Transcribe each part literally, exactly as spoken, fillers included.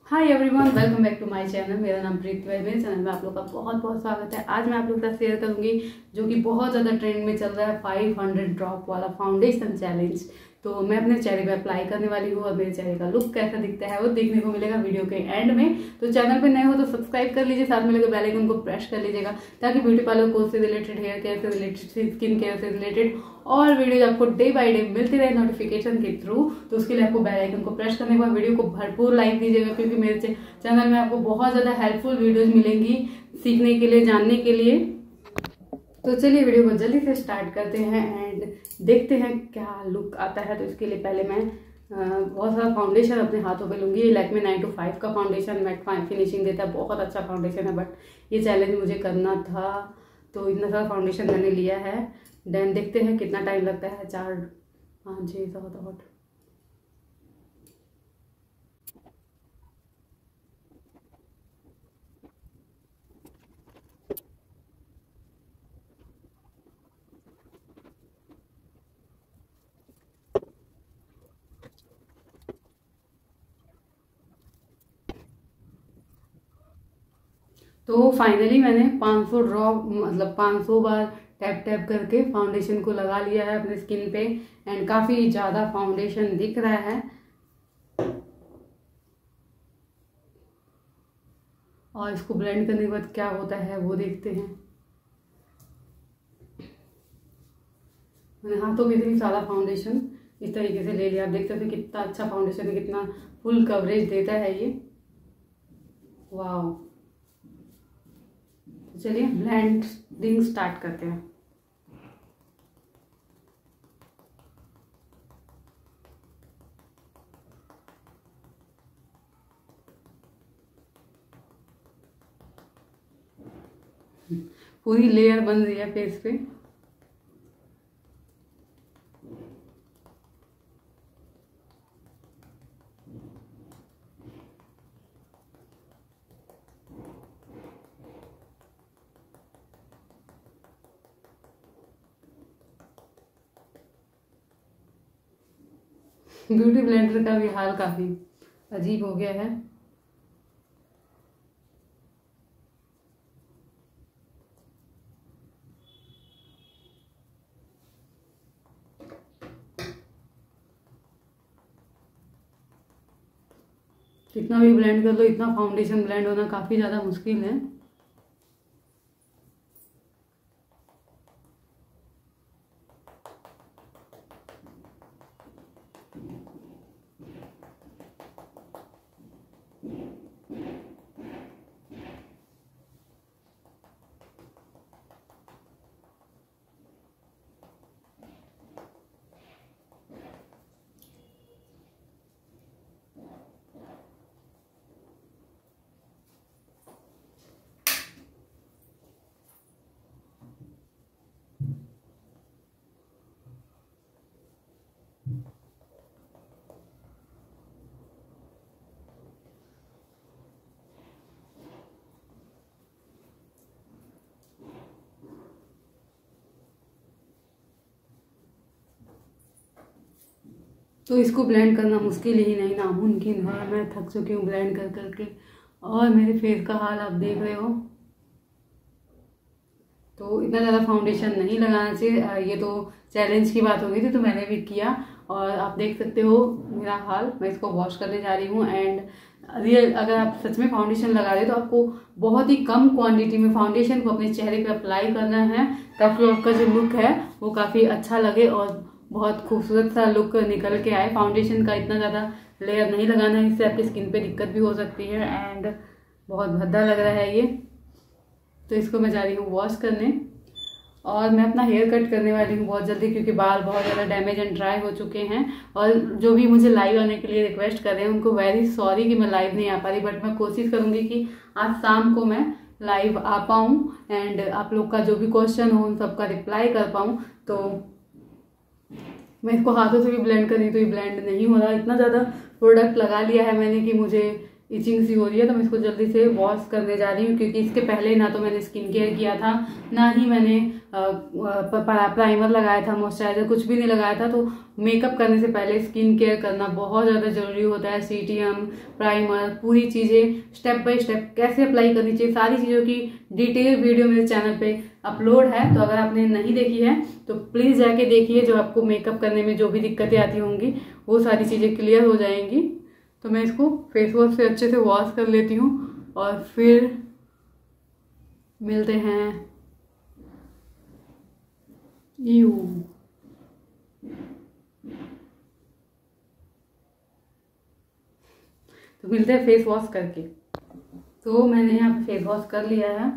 Hi everyone, welcome back to my channel. मेरा नाम प्रीति है। मेरे चैनल में आप लोग का बहुत बहुत स्वागत है। आज मैं आप लोग के साथ शेयर करूंगी जो कि बहुत ज़्यादा ट्रेंड में चल रहा है फाइव हंड्रेड ड्रॉप वाला फाउंडेशन चैलेंज। तो मैं अपने चेहरे पे अप्लाई करने वाली हूँ और मेरे चेहरे का लुक कैसा दिखता है वो देखने को मिलेगा वीडियो के एंड में। तो चैनल पे नए हो तो सब्सक्राइब कर लीजिए, साथ में लगे बेल आइकन को प्रेस कर लीजिएगा ताकि ब्यूटी पार्लर कोर्स से रिलेटेड, हेयर केयर से रिलेटेड, स्किन केयर से रिलेटेड और वीडियोज आपको डे बाय डे मिलती रहे नोटिफिकेशन के थ्रू। तो उसके लिए आपको बेल आइकन को प्रेस करने के बाद वीडियो को भरपूर लाइक दीजिएगा, क्योंकि मेरे चैनल में आपको बहुत ज़्यादा हेल्पफुल वीडियोज मिलेंगी सीखने के लिए, जानने के लिए। तो चलिए वीडियो को जल्दी से स्टार्ट करते हैं एंड देखते हैं क्या लुक आता है। तो इसके लिए पहले मैं बहुत सारा फाउंडेशन अपने हाथों पे लूँगी। ये लैक्मे नाइन टू फाइव का फाउंडेशन मैट फिनिशिंग देता है, बहुत अच्छा फाउंडेशन है। बट ये चैलेंज मुझे करना था तो इतना सारा फाउंडेशन मैंने लिया है। देन देखते हैं कितना टाइम लगता है। चार पाँच छः सात आठ तो फाइनली मैंने पाँच सौ ड्रॉ मतलब पाँच सौ बार टैप टैप करके फाउंडेशन को लगा लिया है अपने स्किन पे एंड काफ़ी ज़्यादा फाउंडेशन दिख रहा है। और इसको ब्लेंड करने के बाद क्या होता है वो देखते हैं। मैंने हाथों में भी सारा फाउंडेशन इस तरीके से ले लिया। आप देख सकते हैं कितना अच्छा फाउंडेशन है, कितना फुल कवरेज देता है ये। वाह, चलिए ब्लेंडिंग स्टार्ट करते हैं। पूरी लेयर बन रही है फेस पे। ब्यूटी ब्लेंडर का भी हाल काफी अजीब हो गया है। कितना भी ब्लेंड कर लो, इतना फाउंडेशन ब्लेंड होना काफी ज्यादा मुश्किल है। तो इसको ब्लेंड करना मुश्किल ही नहीं, नामुमकिन है। मैं थक चुकी हूँ ब्लेंड कर करके और मेरे फेस का हाल आप देख रहे हो। तो इतना ज़्यादा फाउंडेशन नहीं लगाना चाहिए। ये तो चैलेंज की बात हो गई थी तो मैंने भी किया और आप देख सकते हो मेरा हाल। मैं इसको वॉश करने जा रही हूँ एंड रियल अगर आप सच में फाउंडेशन लगा रहे हो तो आपको बहुत ही कम क्वांटिटी में फाउंडेशन को अपने चेहरे पे अप्लाई करना है ताकि आपका जो लुक है वो काफ़ी अच्छा लगे और बहुत खूबसूरत सा लुक निकल के आए। फाउंडेशन का इतना ज़्यादा लेयर नहीं लगाना है, इससे आपकी स्किन पे दिक्कत भी हो सकती है एंड बहुत भद्दा लग रहा है ये। तो इसको मैं जा रही हूँ वॉश करने और मैं अपना हेयर कट करने वाली हूँ बहुत जल्दी, क्योंकि बाल बहुत ज़्यादा डैमेज एंड ड्राई हो चुके हैं। और जो भी मुझे लाइव आने के लिए रिक्वेस्ट कर रहे हैं उनको वेरी सॉरी कि मैं लाइव नहीं आ पा रही, बट मैं कोशिश करूँगी कि आज शाम को मैं लाइव आ पाऊँ एंड आप लोग का जो भी क्वेश्चन हो उन सबका रिप्लाई कर पाऊँ। तो मैं इसको हाथों से भी ब्लेंड कर रही तो ये ब्लेंड नहीं हो रहा। इतना ज़्यादा प्रोडक्ट लगा लिया है मैंने कि मुझे इचिंग सी हो रही है, तो मैं इसको जल्दी से वॉश करने जा रही हूँ, क्योंकि इसके पहले ना तो मैंने स्किन केयर किया था, ना ही मैंने प्राइमर लगाया था, मॉइस्चराइजर कुछ भी नहीं लगाया था। तो मेकअप करने से पहले स्किन केयर करना बहुत ज़्यादा जरूरी होता है। सीटीएम, प्राइमर, पूरी चीज़ें स्टेप बाय स्टेप कैसे अप्लाई करनी चाहिए, सारी चीज़ों की डिटेल वीडियो मेरे चैनल पे अपलोड है। तो अगर आपने नहीं देखी है तो प्लीज़ जाके देखिए, जो आपको मेकअप करने में जो भी दिक्कतें आती होंगी वो सारी चीज़ें क्लियर हो जाएंगी। तो मैं इसको फेस वॉश से अच्छे से वॉश कर लेती हूँ और फिर मिलते हैं। यू तो मिलते हैं फेस वॉश करके। तो मैंने यहाँ पे फेस वॉश कर लिया है,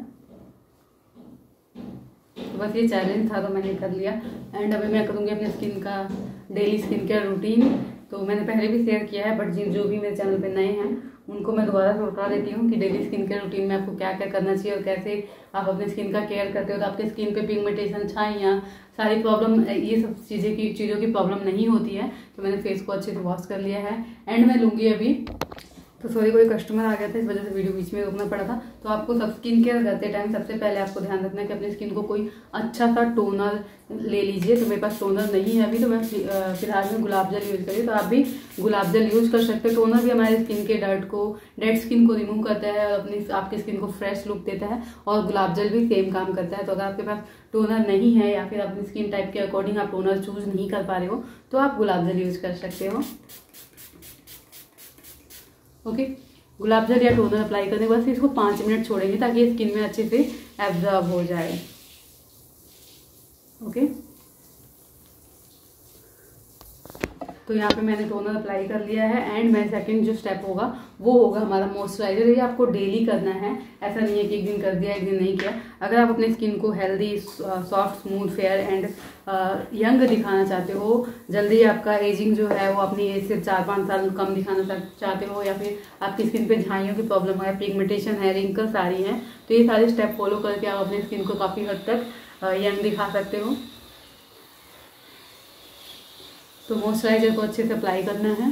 तो बस ये चैलेंज था तो मैंने कर लिया। एंड अभी मैं करूँगी अपने स्किन का डेली स्किन केयर रूटीन। तो मैंने पहले भी शेयर किया है, बट जिन जो भी मेरे चैनल पे नए हैं उनको मैं दोबारा से बता देती हूँ कि डेली स्किन केयर रूटीन में आपको क्या क्या करना चाहिए और कैसे आप अपने स्किन का केयर करते हो तो आपके स्किन पे पिगमेंटेशन, छाइयाँ, सारी प्रॉब्लम, ये सब चीज़ें की चीज़ों की प्रॉब्लम नहीं होती है। तो मैंने फेस को अच्छे से वॉश कर लिया है। एंड मैं लूँगी अभी, तो सॉरी कोई कस्टमर आ गया था, इस वजह से वीडियो बीच में रोकना पड़ा था। तो आपको सब स्किन केयर करते टाइम सबसे पहले आपको ध्यान रखना है कि अपनी स्किन को कोई अच्छा सा टोनर ले लीजिए। तो मेरे पास टोनर नहीं है अभी, तो मैं फिलहाल में गुलाब जल यूज़ करी। तो आप भी गुलाब जल यूज़ कर सकते हो। टोनर भी हमारे स्किन के डर्ट को, डेड स्किन को रिमूव करता है और अपनी आपकी स्किन को फ्रेश लुक देता है, और गुलाब जल भी सेम काम करता है। तो अगर आपके पास टोनर नहीं है या फिर अपनी स्किन टाइप के अकॉर्डिंग आप टोनर चूज नहीं कर पा रहे हो तो आप गुलाब जल यूज़ कर सकते हो। ओके, गुलाब जल या टोनर अप्लाई करने के बाद इसको पाँच मिनट छोड़ेंगे ताकि ये स्किन में अच्छे से एब्जॉर्ब हो जाए। ओके, तो यहाँ पे मैंने टोनर अप्लाई कर लिया है। एंड मैं सेकंड जो स्टेप होगा वो होगा हमारा मॉइस्चराइजर। ये आपको डेली करना है, ऐसा नहीं है कि एक दिन कर दिया एक दिन नहीं किया। अगर आप अपने स्किन को healthy, soft, smooth, fair and young दिखाना चाहते हो, जल्दी आपका एजिंग जो है वो अपनी एज से चार पाँच साल कम दिखाना चाहते हो, या फिर आपकी स्किन पे झाइयों की प्रॉब्लम है, पिगमेंटेशन है, रिंकल्स आ रही हैं, तो ये सारे स्टेप फॉलो करके आप अपनी स्किन को काफ़ी हद तक यंग दिखा सकते हो। तो मॉइस्चराइजर को अच्छे से अप्लाई करना है।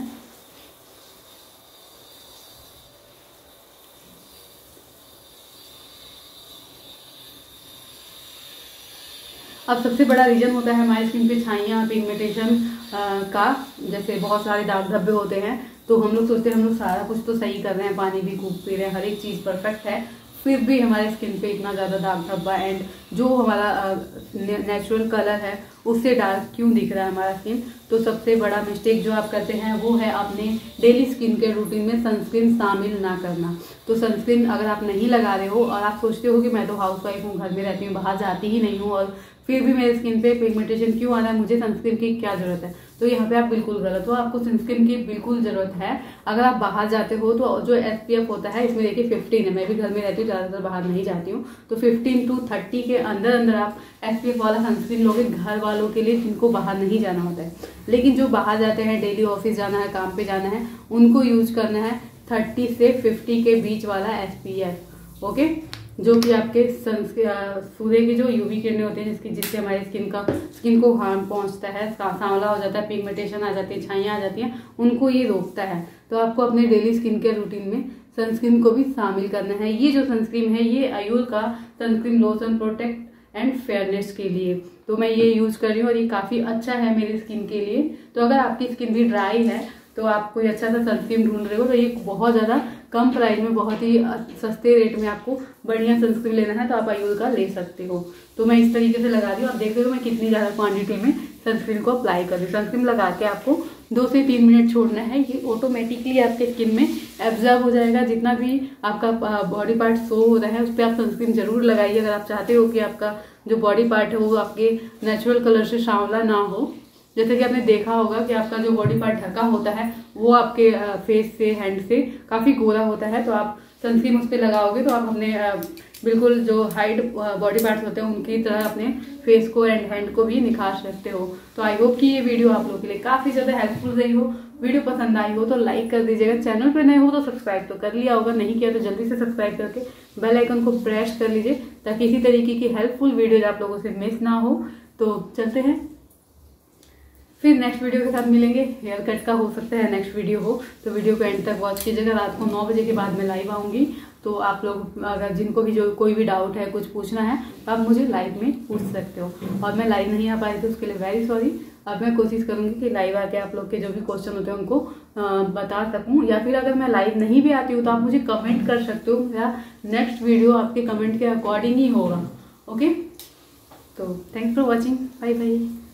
अब सबसे बड़ा रीजन होता है हमारी स्किन पे छाइयाँ, पिगमेंटेशन का, जैसे बहुत सारे दाग धब्बे होते हैं। तो हम लोग सोचते हैं हम लोग सारा कुछ तो सही कर रहे हैं, पानी भी खूब पी रहे हैं, हर एक चीज़ परफेक्ट है, फिर भी हमारे स्किन पे इतना ज़्यादा दाग धब्बा एंड जो हमारा नेचुरल कलर है उससे डार्क क्यों दिख रहा है हमारा स्किन। तो सबसे बड़ा मिस्टेक जो आप करते हैं वो है अपने डेली स्किन केयर रूटीन में सनस्क्रीन शामिल ना करना। तो सनस्क्रीन अगर आप नहीं लगा रहे हो और आप सोचते हो कि मैं तो हाउसवाइफ हूँ, घर में रहती हूँ, बाहर जाती ही नहीं हूँ, और फिर भी मेरे स्किन पे पिगमेंटेशन क्यों आ रहा है, मुझे सनस्क्रीन की क्या जरूरत है, तो यहाँ पे आप बिल्कुल गलत हो। आपको सनस्क्रीन की बिल्कुल जरूरत है। अगर आप बाहर जाते हो तो जो एसपीएफ होता है इसमें देखिए फिफ्टीन है, मैं भी घर में रहती हूँ, ज़्यादातर बाहर नहीं जाती हूँ, तो फिफ्टीन टू थर्टी के अंदर अंदर आप एसपीएफ वाला सनस्क्रीन लोगे घर वालों के लिए जिनको बाहर नहीं जाना होता है। लेकिन जो बाहर जाते हैं, डेली ऑफिस जाना है, काम पे जाना है, उनको यूज करना है थर्टी से फिफ्टी के बीच वाला एसपीएफ। ओके, जो कि आपके सूर्य की जो यूवी किरणें होती हैं जिसकी जिससे हमारी स्किन का स्किन को हार्म पहुंचता है, सांवला हो जाता है, पिगमेंटेशन आ जाती है, छाइयाँ आ जाती हैं, उनको ये रोकता है। तो आपको अपने डेली स्किन केयर रूटीन में सनस्क्रीन को भी शामिल करना है। ये जो सनस्क्रीन है ये आयुल का sunscreen lotion protect and fairness के लिए, तो मैं ये यूज कर रही हूँ और ये काफ़ी अच्छा है मेरी स्किन के लिए। तो अगर आपकी स्किन भी ड्राई है तो आप कोई अच्छा सा सनस्क्रीन ढूंढ रहे हो तो ये बहुत ज़्यादा कम प्राइस में, बहुत ही सस्ते रेट में आपको बढ़िया सनस्क्रीन लेना है तो आप आयुल का ले सकते हो। तो मैं इस तरीके से लगा रही हूँ, आप देख रहे हो मैं कितनी ज़्यादा क्वांटिटी में सनस्क्रीन को अप्लाई कर रही हूँ। सनस्क्रीन लगा के आपको दो से तीन मिनट छोड़ना है, ये ऑटोमेटिकली आपके स्किन में एब्जॉर्ब हो जाएगा। जितना भी आपका बॉडी पार्ट शो हो रहा है उस पर आप सनस्क्रीन जरूर लगाइए अगर आप चाहते हो कि आपका जो बॉडी पार्ट है वो आपके नेचुरल कलर से सांवला ना हो। जैसे कि आपने देखा होगा कि आपका जो बॉडी पार्ट ढका होता है वो आपके फेस से, हैंड से काफ़ी गोरा होता है, तो आप सनस्क्रीन उस पर लगाओगे तो आप अपने बिल्कुल जो हाइड बॉडी पार्ट्स होते हैं उनकी तरह अपने फेस को एंड हैंड को भी निखार सकते हो। तो आई होप कि ये वीडियो आप लोगों के लिए काफ़ी ज़्यादा हेल्पफुल रही हो। वीडियो पसंद आई हो तो लाइक कर दीजिएगा, चैनल पर नए हो तो सब्सक्राइब तो कर लिया होगा, नहीं किया तो जल्दी से सब्सक्राइब करके बेल आइकन को प्रेस कर लीजिए ताकि इसी तरीके की हेल्पफुल वीडियोज आप लोगों से मिस ना हो। तो चलते हैं, फिर नेक्स्ट वीडियो के साथ मिलेंगे। हेयर कट का हो सकता है नेक्स्ट वीडियो हो, तो वीडियो को एंड तक वॉच कीजिएगा। रात को नौ बजे के बाद मैं लाइव आऊँगी, तो आप लोग अगर जिनको भी जो कोई भी डाउट है, कुछ पूछना है, तो आप मुझे लाइव में पूछ सकते हो। और मैं लाइव नहीं आ पाई थी उसके लिए वेरी सॉरी। अब मैं कोशिश करूँगी कि लाइव आके आप लोग के जो भी क्वेश्चन होते हैं उनको आ, बता सकूँ, या फिर अगर मैं लाइव नहीं भी आती हूँ तो आप मुझे कमेंट कर सकते हो, या नेक्स्ट वीडियो आपके कमेंट के अकॉर्डिंग ही होगा। ओके, तो thanks for watching, bye bye.